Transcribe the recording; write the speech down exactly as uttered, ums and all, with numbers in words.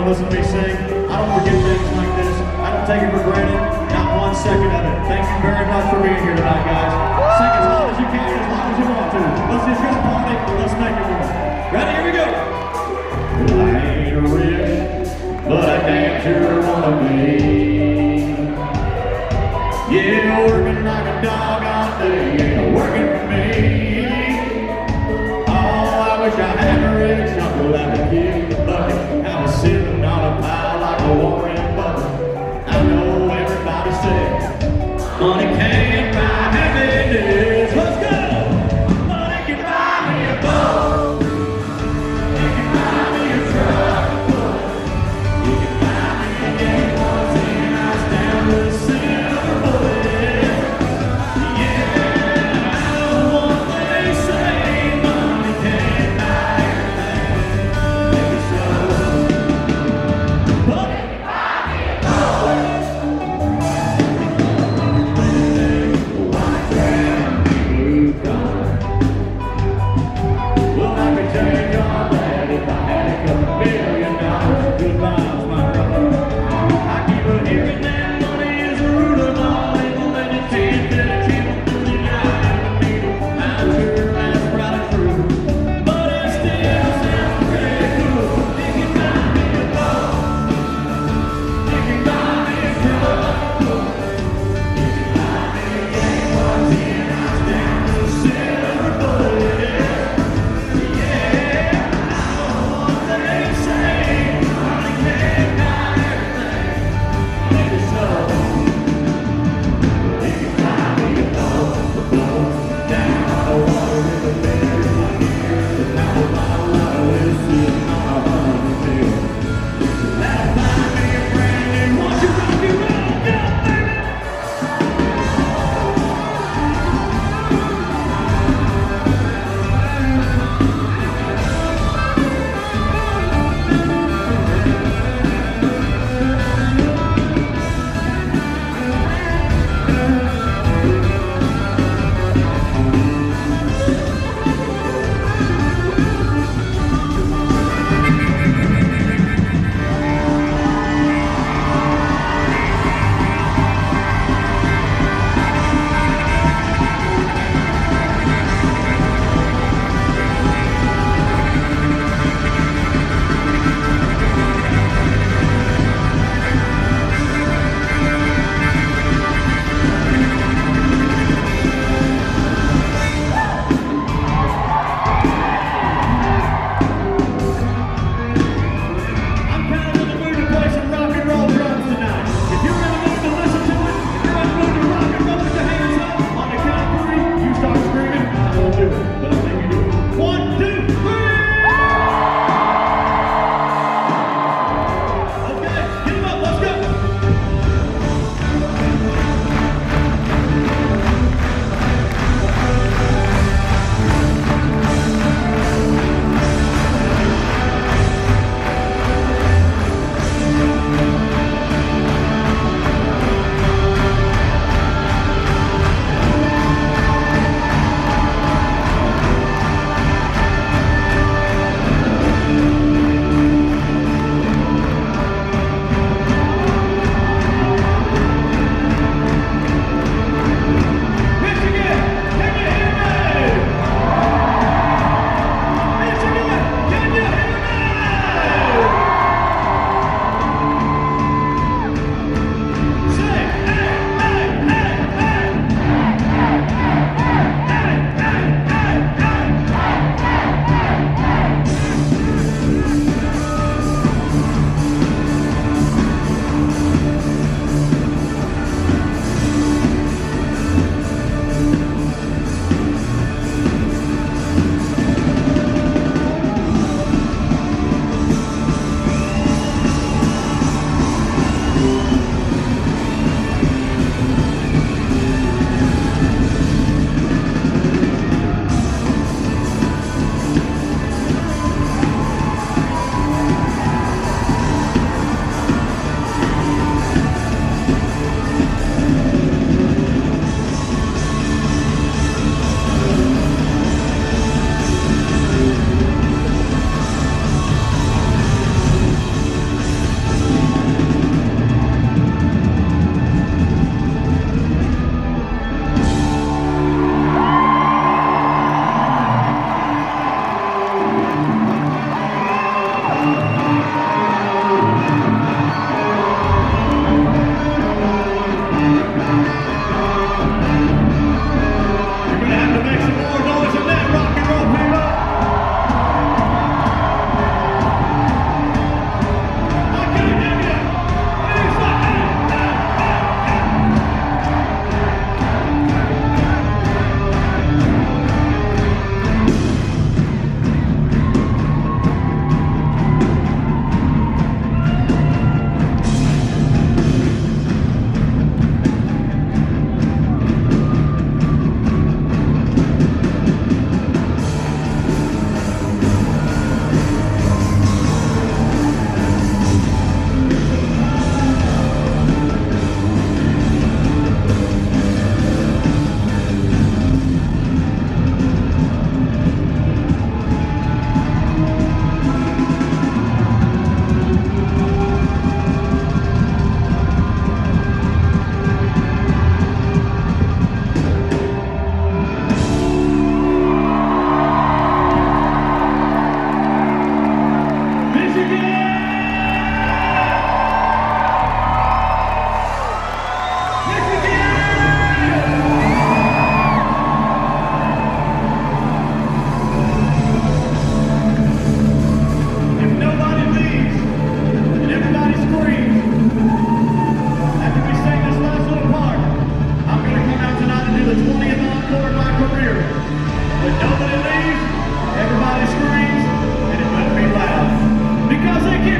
listen to me sing. I don't forget things like this. I don't take it for granted, not one second of it. Thank you very much for being here tonight, guys. Sing as loud as you can, as loud as you want to. Let's just go party, let's make it work. Ready? Here we go. Well, I ain't rich, but I damn sure wanna be. Yeah, working like a dog all day, ain't working for me. Oh, I wish I had a rich uncle that would kick the bucket. I was sitting on a pile like a Warren Buffett. I know everybody says money can't buy happiness. Let's go! Money can buy me a boat. It can buy me a truck. It can buy me a game one ten hours down to the silver bullet. Yeah, I know what they say. Money can't buy everything. Maybe so. But it can buy me a boat. because they give